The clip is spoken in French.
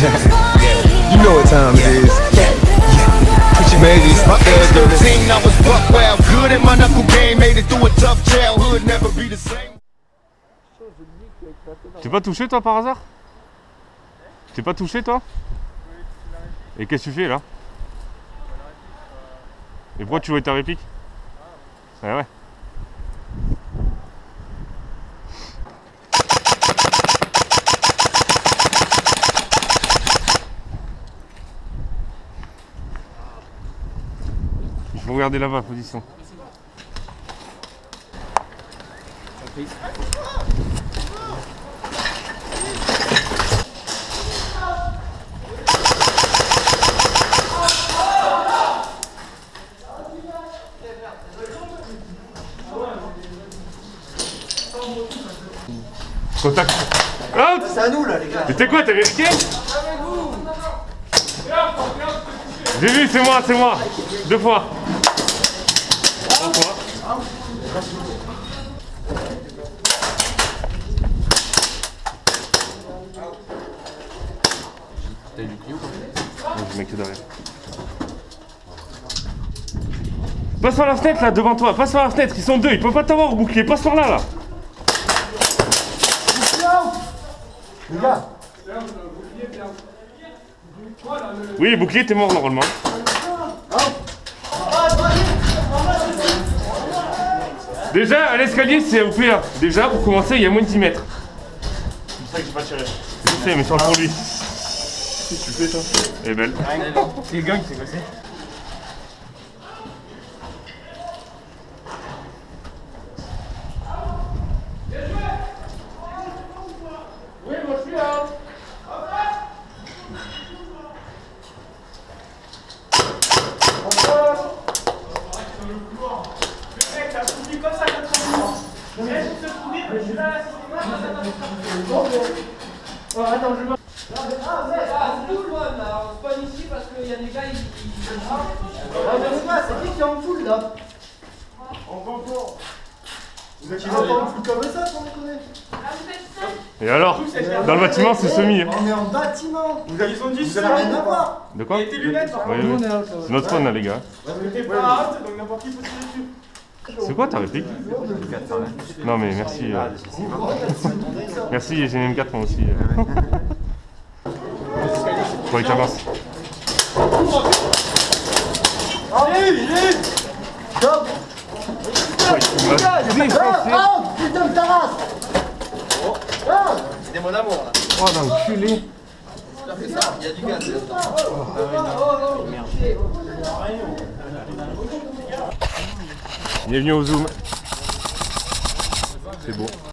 You know what time it is. Put your babies up there. I was buck well, good in my knuckle game, made it through a tough childhood, never be the same. T'es pas touché toi par hasard? T'es pas touché toi? Et qu'est-ce que tu fais là? Et pourquoi tu jouais ta réplique? Ah ouais. Il faut regarder là-bas, position. Contact. Out. C'est à nous là les gars. Mais t'es quoi, t'es risqué? J'ai vu, c'est moi. 2 fois. 3 fois. T'as eu du clio? Non, je mets que derrière. Passe par la fenêtre là, devant toi. Passe par la fenêtre, ils sont 2, ils peuvent pas t'avoir au bouclier. Passe par là. Les gars. Oui, bouclier, t'es mort normalement. Déjà, à l'escalier, c'est au PA. Déjà, pour commencer, il y a moins de 10 mètres. C'est pour ça que j'ai pas tiré. Je sais, mais change pour lui. Tu fais, toi? Elle est belle. C'est le gang, c'est quoi c'est? Oui, moi je suis là. Attends, je vois. C'est nous, là, on se pogne ici parce qu'il y a des gars, C'est qui est en full là? En renfort. Vous êtes pas en full comme ça, sans déconner. Et alors? Dans le bâtiment, c'est semi. On est en bâtiment. Vous avez dit Vous avez rien à voir. De quoi? tes lunettes, par Oui, oui. C'est notre phone là, les gars. Vous n'êtes pas out, donc n'importe qui peut tirer dessus. C'est quoi ta réplique? Non mais merci. Merci, j'ai même 4 moi aussi. Pour les cadences. Allez, il est. Stop. Putain de ta race. C'est mon amour là. Oh l'enculé. Il y a du gaz. Bienvenue au Zoom. C'est beau.